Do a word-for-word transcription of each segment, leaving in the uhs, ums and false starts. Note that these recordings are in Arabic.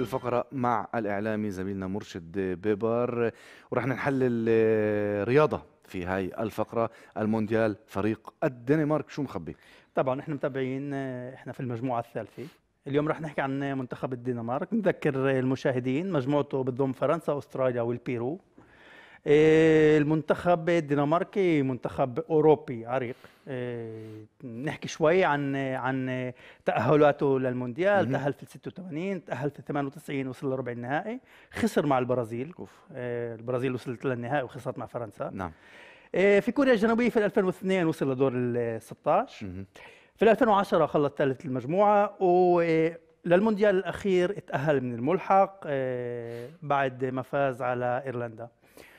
الفقرة مع الإعلامي زميلنا مرشد بيبر، ورح نحلل رياضة في هاي الفقرة. المونديال فريق الدنمارك شو مخبي؟ طبعا احنا متابعين، احنا في المجموعة الثالثة. اليوم رح نحكي عن منتخب الدنمارك. نذكر المشاهدين مجموعته بتضم فرنسا، استراليا والبيرو. المنتخب الدنماركي منتخب أوروبي عريق. نحكي شوي عن عن تأهلاته للمونديال. تأهل في ستة وثمانين، تأهل في ثمانية وتسعين، وصل لربع النهائي، خسر مع البرازيل. أوف. البرازيل وصلت للنهائي وخسرت مع فرنسا. نعم. في كوريا الجنوبية في ألفين واثنين وصل لدور ال ستة عشر. في ألفين وعشرة خلص ثالث المجموعة، وللمونديال الأخير اتأهل من الملحق بعد ما فاز على إيرلندا.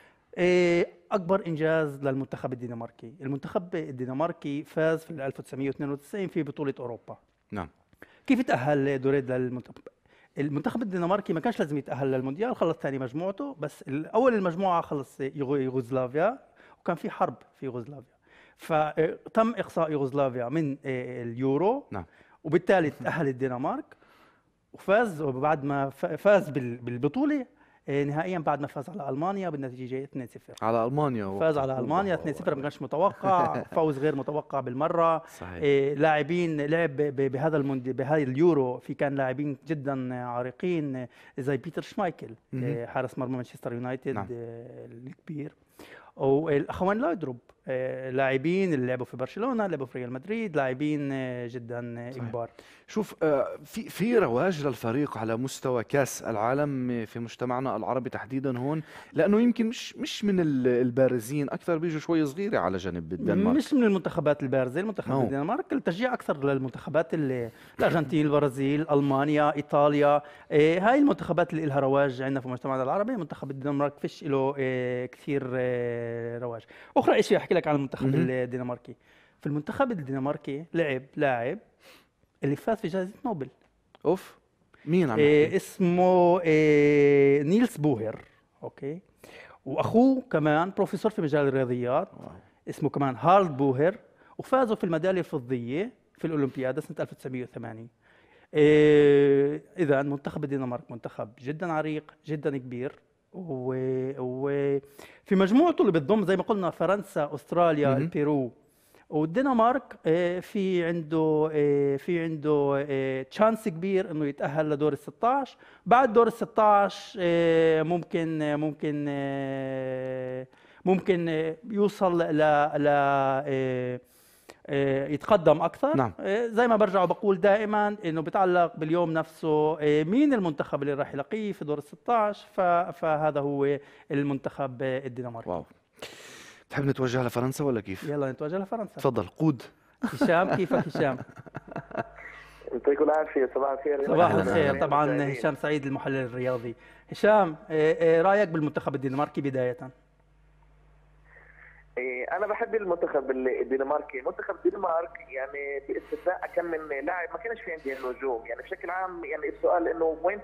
أكبر إنجاز للمنتخب الدنماركي، المنتخب الدنماركي فاز في ألف وتسعمئة واثنين وتسعين في بطولة أوروبا. نعم. كيف تأهل دوريد للمنتخب؟ المنتخب الدنماركي ما كانش لازم يتأهل للمونديال، خلص ثاني مجموعته، بس أول المجموعة خلص يوغوسلافيا، وكان في حرب في يوغوسلافيا، فتم إقصاء يوغوسلافيا من اليورو. نعم. وبالتالي تأهل الدنمارك وفاز، وبعد ما فاز بالبطولة نهائيا بعد ما فاز على المانيا بالنتيجه اثنين صفر. على المانيا فاز على المانيا اثنين صفر، ما كانش متوقع. فوز غير متوقع بالمره. صحيح. إيه لاعبين لعب بهذا الموندي بهذه اليورو، في كان لاعبين جدا عريقين زي بيتر شمايكل إيه حارس مرمى مانشستر يونايتد. نعم. إيه الكبير، والاخوان لايدروب إيه لاعبين اللي لعبوا في برشلونه، لعبوا في ريال مدريد، لاعبين إيه جدا كبار. شوف، في في رواج للفريق على مستوى كاس العالم في مجتمعنا العربي تحديدا هون، لانه يمكن مش مش من البارزين، اكثر بيجوا شوي صغيره على جنب الدنمارك. مش من المنتخبات البارزه. المنتخب no. الدنمارك التشجيع اكثر للمنتخبات اللي الارجنتين، البرازيل، المانيا، ايطاليا. إيه هاي المنتخبات اللي لها رواج عندنا في مجتمعنا العربي. منتخب الدنمارك فيش له إيه كثير إيه رواج. اخرى شيء احكي لك عن المنتخب mm-hmm. الدنماركي. في المنتخب الدنماركي لعب لاعب اللي فاز في جائزة نوبل. اوف، مين عم إيه اسمه إيه نيلس بوهر. اوكي. واخوه كمان بروفيسور في مجال الرياضيات. واو. اسمه كمان هارلد بوهر، وفازوا في الميدالية الفضية في الأولمبياد سنة ألف وتسعمئة وثمانين. إيه إذا منتخب الدنمارك منتخب جدا عريق، جدا كبير، وفي مجموعته اللي بتضم زي ما قلنا فرنسا، أستراليا، البيرو والدنمارك، في عنده في عنده تشانس كبير انه يتاهل لدور ال ستة عشر. بعد دور ال ستة عشر ممكن ممكن ممكن يوصل ل ل يتقدم اكثر. نعم. زي ما برجع وبقول دائما انه بتعلق باليوم نفسه، مين المنتخب اللي راح يلاقيه في دور ال ستة عشر، فهذا هو المنتخب الدنماركي. واو. تحب نتوجه لفرنسا ولا كيف؟ يلا نتوجه لفرنسا. تفضل قود. هشام، كيفك هشام؟ يعطيكم العافية. صباح الخير. صباح الخير. طبعا هشام سعيد المحلل الرياضي. هشام، ايه رايك بالمنتخب الدنماركي بداية؟ انا بحب المنتخب الدنماركي. منتخب الدنمارك يعني باستثناء كم من لاعب ما كانش في عندي النجوم، يعني بشكل عام. يعني السؤال انه وين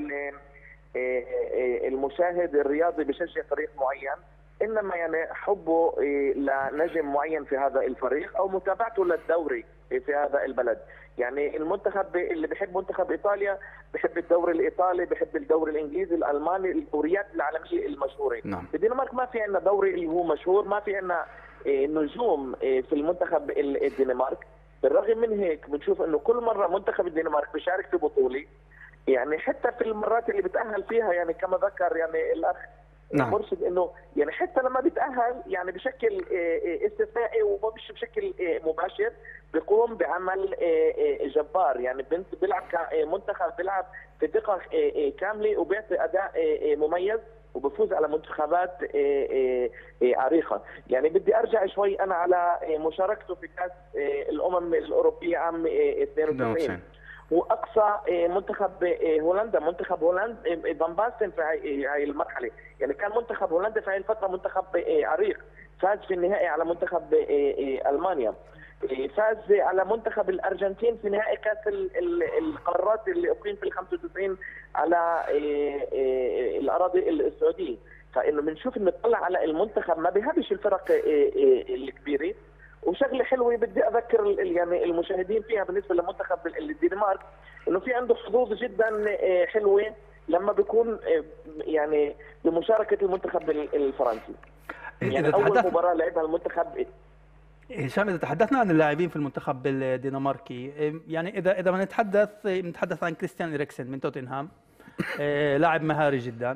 المشاهد الرياضي بشجع فريق معين، انما يعني حبه لنجم معين في هذا الفريق او متابعته للدوري في هذا البلد. يعني المنتخب اللي بحب منتخب ايطاليا بحب الدوري الايطالي، بحب الدوري الانجليزي، الالماني، الدوريات العالميه المشهوره. نعم. في الدنمارك ما في عندنا دوري اللي هو مشهور، ما في عندنا نجوم في المنتخب الدنمارك. بالرغم من هيك بنشوف انه كل مره منتخب الدنمارك بيشارك في بطوله، يعني حتى في المرات اللي بتاهل فيها، يعني كما ذكر يعني الاخ نعم. مرشد، انه يعني حتى لما بيتاهل يعني بشكل استثنائي ومش بشكل مباشر بيقوم بعمل جبار. يعني بيلعب كمنتخب، بيلعب في ثقه كامله وبيعطي اداء مميز وبفوز على منتخبات عريقه. يعني بدي ارجع شوي انا على مشاركته في كاس الامم الاوروبيه عام اثنين وتسعين. واقصى منتخب هولندا، منتخب هولندا فان باستن في هاي المرحله. يعني كان منتخب هولندا في هاي الفتره منتخب عريق، فاز في النهائي على منتخب المانيا، فاز على منتخب الارجنتين في نهائي كاس القارات اللي اقيم في خمسة وتسعين على الاراضي السعوديه. فانه بنشوف انه نطلع على المنتخب ما بيهابش الفرق الكبيره. وشغله حلوه بدي اذكر يعني المشاهدين فيها بالنسبه لمنتخب الدنمارك، انه في عنده حظوظ جدا حلوه لما بيكون يعني بمشاركه المنتخب الفرنسي. يعني اول مباراه لعبها المنتخب. هشام، اذا تحدثنا عن اللاعبين في المنتخب الدنماركي، يعني اذا اذا بنتحدث بنتحدث عن كريستيان إريكسن من توتنهام، لاعب مهاري جدا،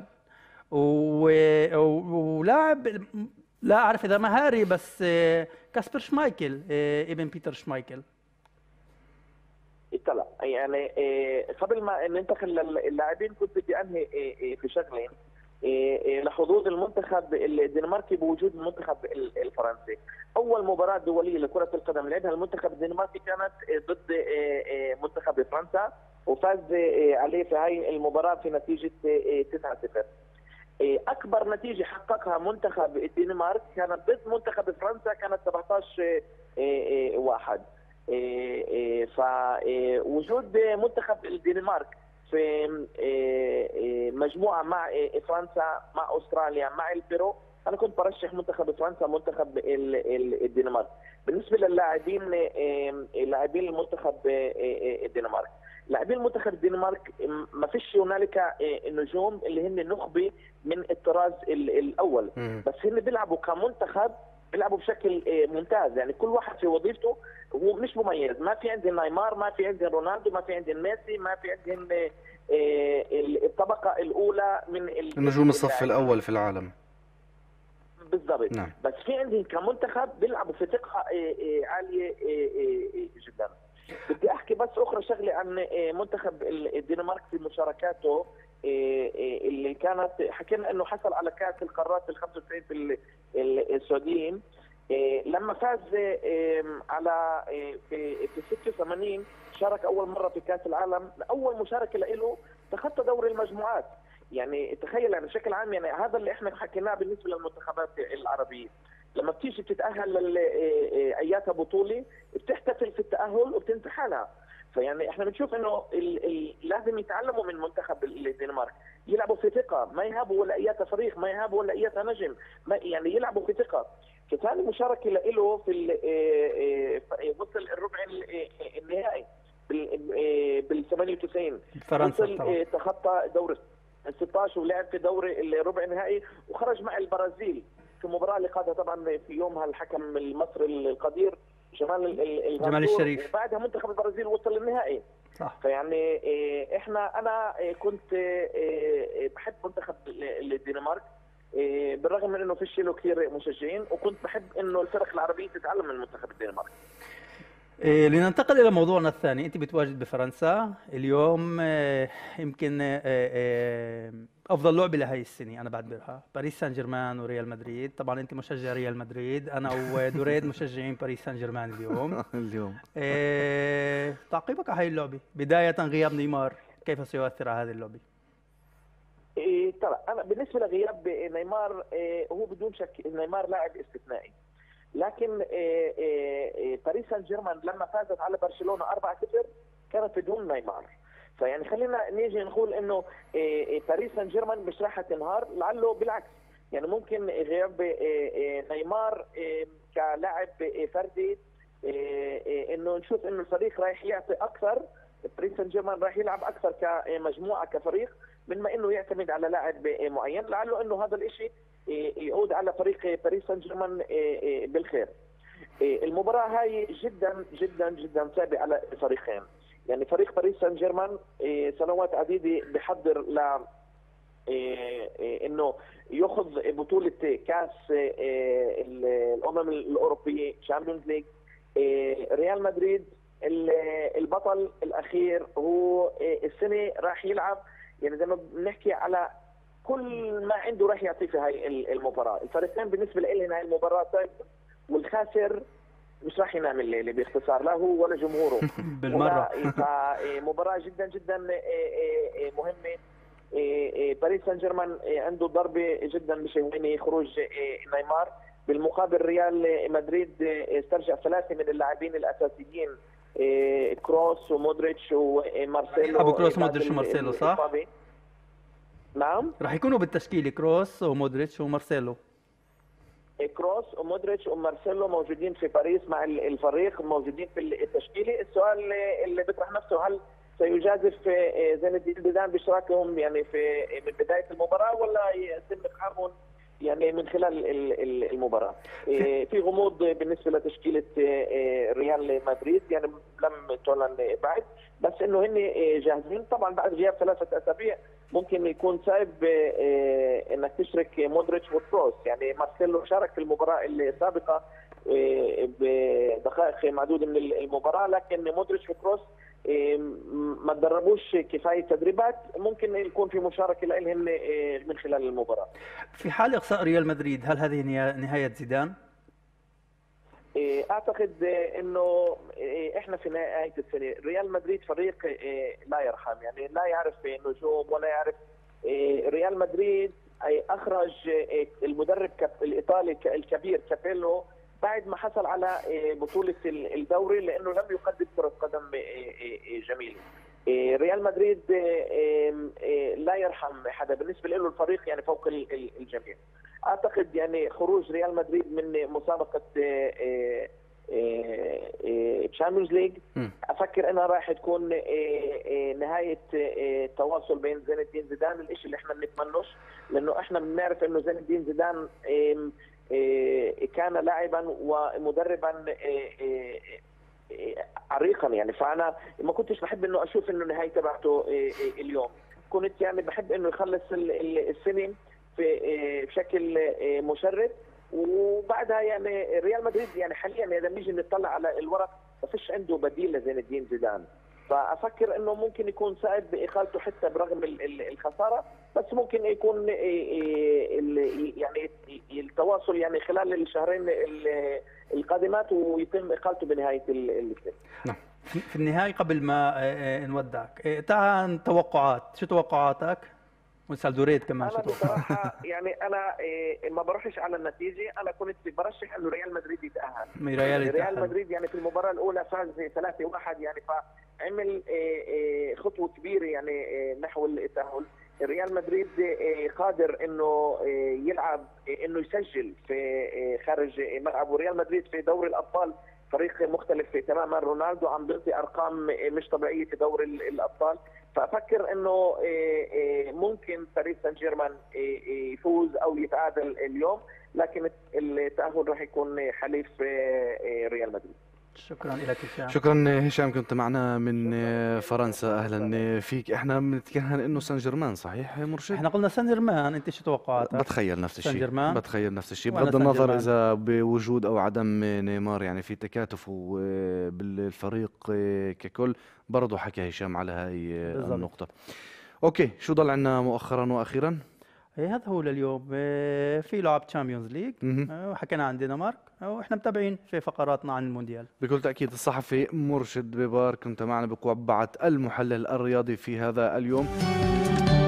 ولاعب لا اعرف اذا مهاري بس كاسبر شمايكل ابن بيتر شمايكل. طلع يعني قبل ما ننتقل للاعبين كنت بدي انهي في شغلين لحظوظ المنتخب الدنماركي بوجود المنتخب الفرنسي. اول مباراه دوليه لكره القدم لعبها المنتخب الدنماركي كانت ضد منتخب فرنسا، وفاز عليه في هاي المباراه في نتيجه تسعة صفر. اكبر نتيجه حققها منتخب الدنمارك كانت ضد منتخب فرنسا، كانت سبعطعش واحد. فوجود منتخب الدنمارك في مجموعه مع فرنسا مع استراليا مع البيرو، انا كنت برشح منتخب فرنسا منتخب الدنمارك. بالنسبه للاعبين لاعبين المنتخب الدنمارك، لاعبين المنتخب الدنمارك ما فيش هنالك نجوم اللي هن نخبه من الطراز الاول، بس هن بيلعبوا كمنتخب بيلعبوا بشكل ممتاز. يعني كل واحد في وظيفته هو مش مميز. ما في عندي نيمار، ما في عندي رونالدو، ما في عندي ميسي، ما في عندهم الطبقه الاولى من النجوم الصف الاول في العالم بالضبط. نعم. بس في عندهم كمنتخب بيلعبوا في ثقه عاليه جدا. بدي احكي بس اخرى شغله عن منتخب الدنمارك في مشاركاته اللي كانت، حكينا انه حصل على كاس القارات ال خمسة وتسعين في السعوديين، لما فاز على في في ستة وثمانين شارك اول مره في كاس العالم، اول مشاركه له تخطى دوري المجموعات. يعني تخيل يعني بشكل عام، يعني هذا اللي احنا حكيناه بالنسبه للمنتخبات العربيه، لما بتيجي بتتاهل اياتها بطوله بتحتفل في التاهل وبتنسى حالها. فيعني احنا بنشوف انه ال ال لازم يتعلموا من منتخب الدنمارك، يلعبوا في ثقه، ما يهابوا ولا اياتها فريق، ما يهابوا ولا اياتها نجم، ما يعني يلعبوا في ثقه. كثاني مشاركه له في وصل الربع النهائي بال ثمانية وتسعين، فرنسا تخطى دور ال ستة عشر ولعب في دوري الربع النهائي وخرج مع البرازيل في مباراه اللي قادها طبعا في يومها الحكم المصري القدير جمال جمال الشريف، وبعدها منتخب البرازيل وصل للنهائي. صح. فيعني احنا انا كنت بحب منتخب الدنمارك بالرغم من انه فيش له كثير مشجعين، وكنت بحب انه الفرق العربيه تتعلم من منتخب الدنمارك. إيه لننتقل الى موضوعنا الثاني. انت بتواجد بفرنسا اليوم، إيه يمكن إيه افضل لعبه لهي السنه انا بعتبرها باريس سان جيرمان وريال مدريد. طبعا انت مشجع ريال مدريد، انا ودوريد مشجعين باريس سان جيرمان اليوم. اليوم إيه تعقيبك على هي اللعبه؟ بدايه غياب نيمار كيف سيؤثر على هذه اللعبه؟ إيه ترى انا بالنسبه لغياب نيمار، إيه هو بدون شك نيمار لاعب استثنائي، لكن إيه إيه باريس سان جيرمان لما فازت على برشلونه أربعة صفر كانت بدون نيمار. فيعني خلينا نيجي نقول انه إيه باريس سان جيرمان مش راح تنهار، لعله بالعكس. يعني ممكن غياب إيه نيمار إيه كلاعب إيه فردي، إيه انه نشوف انه الفريق رايح يعطي اكثر، باريس سان جيرمان راح يلعب اكثر كمجموعه كفريق من ما انه يعتمد على لاعب معين، لعله انه هذا الشيء يعود على فريق باريس سان جيرمان بالخير. المباراه هاي جدا جدا جدا صعبه على الفريقين. يعني فريق باريس سان جيرمان سنوات عديده بحضر ل انه ياخذ بطوله كاس الامم الاوروبيه شامبيونز ليج. ريال مدريد البطل الاخير هو السنه راح يلعب، يعني زي ما بنحكي على كل ما عنده راح يعطيه في هاي المباراه. الفريقين بالنسبه لهم هاي المباراه صعبه، والخاسر مش راح ينام الليله باختصار، لا هو ولا جمهوره بالمره. فمباراه جدا جدا مهمه. باريس سان جيرمان عنده ضربه جدا مش هينه خروج نيمار، بالمقابل ريال مدريد استرجع ثلاثه من اللاعبين الاساسيين، كروس ومودريتش ومارسيلو. ابو كروس ومودريتش ومارسيلو صح؟ نعم راح يكونوا بالتشكيله كروس ومودريتش ومارسيلو. كروس ومودريتش ومارسيلو موجودين في باريس مع الفريق، موجودين في التشكيله. السؤال اللي بيطرح نفسه، هل سيجازف زين الدين زيدان باشراكهم يعني في من بدايه المباراه ولا يتم اقحامهم يعني من خلال المباراه؟ في غموض بالنسبه لتشكيله ريال مدريد، يعني لم تعلن بعد، بس انه هن جاهزين. طبعا بعد غياب ثلاثه اسابيع ممكن يكون صعب انك تشرك مودريتش وكروس، يعني مارسيلو شارك في المباراه السابقه بدقائق معدوده من المباراه، لكن مودريتش وكروس ما تدربوش كفايه تدريبات، ممكن يكون في مشاركه لهم من خلال المباراه. في حال اقصاء ريال مدريد هل هذه نهايه زيدان؟ اعتقد انه احنا في نهايه السنه، ريال مدريد فريق لا يرحم، يعني لا يعرف نجوم ولا يعرف. ريال مدريد اخرج المدرب الإيطالي الكبير كابيلو بعد ما حصل على بطولة الدوري لأنه لم يقدم كرة قدم جميلة. ريال مدريد لا يرحم حدا، بالنسبة له الفريق يعني فوق الجميع. أعتقد يعني خروج ريال مدريد من مسابقة تشامبيونز ليج أفكر أنها راح تكون نهاية تواصل بين زين الدين زيدان، الشيء اللي احنا بنتمنوش، لأنه احنا بنعرف أنه زين الدين زيدان كان لاعبا ومدربا عريقا، يعني فانا ما كنتش بحب انه اشوف انه النهايه تبعته اليوم، كنت يعني بحب انه يخلص السنه في بشكل مشرف، وبعدها يعني ريال مدريد يعني حاليا اذا بنيجي نطلع على الورق ما فيش عنده بديل لزين الدين زيدان، فافكر انه ممكن يكون صعب باقالته حتى برغم الخساره، بس ممكن يكون يعني التواصل يعني خلال الشهرين القادمات ويتم اقالته بنهايه السنه. نعم. في النهايه قبل ما نودعك تعال توقعات، شو توقعاتك؟ ونسال دوريد كمان شو توقعاتك؟ انا بصراحه يعني انا ما بروحش على النتيجه، انا كنت برشح انه ريال مدريد يتاهل. ريال, ريال مدريد يعني في المباراه الاولى فاز ثلاثة واحد، يعني فعمل خطوه كبيره يعني نحو التاهل. ريال مدريد قادر انه يلعب انه يسجل في خارج ملعبه. ريال مدريد في دوري الابطال فريق مختلف تماما، رونالدو عم بيعطي ارقام مش طبيعيه في دوري الابطال، فافكر انه ممكن باريس سان جيرمان يفوز او يتعادل اليوم، لكن التاهل راح يكون حليف ريال مدريد. شكرا لك هشام. شكرا هشام، كنت معنا من فرنسا، اهلا فيك. احنا بنتكهن انه سان جيرمان، صحيح مرشد؟ احنا قلنا سان جيرمان، انت شو توقعاتك؟ بتخيل نفس الشيء، سان جيرمان بتخيل نفس الشيء بغض النظر اذا بوجود او عدم نيمار، يعني في تكاتف بالفريق ككل. برضه حكى هشام على هاي بالزبط. النقطة. اوكي، شو ضل عندنا مؤخرا واخيرا؟ هذا هو لليوم. في لعب تشامبيونز ليج وحكينا عن دنمارك واحنا متابعين في فقراتنا عن المونديال. بكل تأكيد الصحفي مرشد بيبار كنت معنا بقبعة المحلل الرياضي في هذا اليوم.